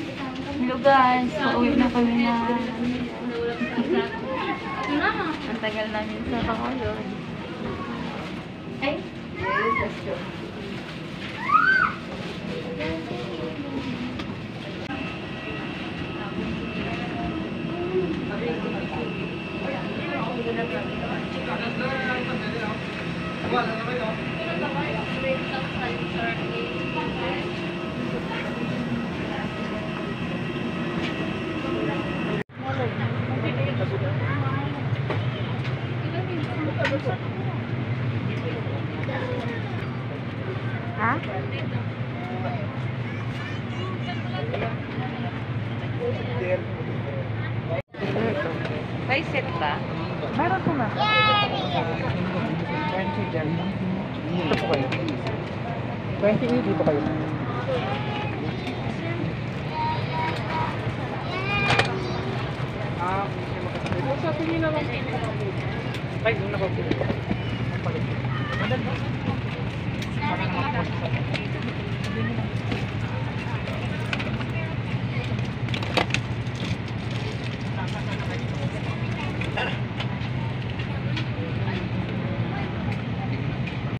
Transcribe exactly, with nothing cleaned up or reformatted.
Hello guys, pauwi na kami na. Ang tagal namin sa Bacolod. Ay? Ha? May set ba? Meron po na. twenty dyan. Dito po kayo. twenty dito kayo. Ah, sa tingin na lang. Ay, doon na ba? Palit. Madal ba? Para naman po sa